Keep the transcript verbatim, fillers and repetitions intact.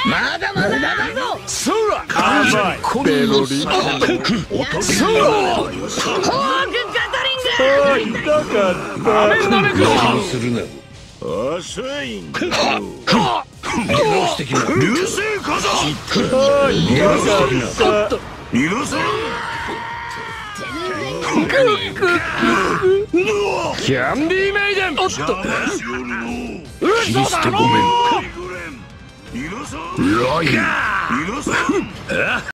まだまだだぞ。 そら甘いペロリ。そらホークガトリング。痛かった。なめなめくするな。遅いんだ。流してきな。流星火山。逃がせ。逃がせ。キャンディーメイデン。おっと。キリストごめん。逃がさ。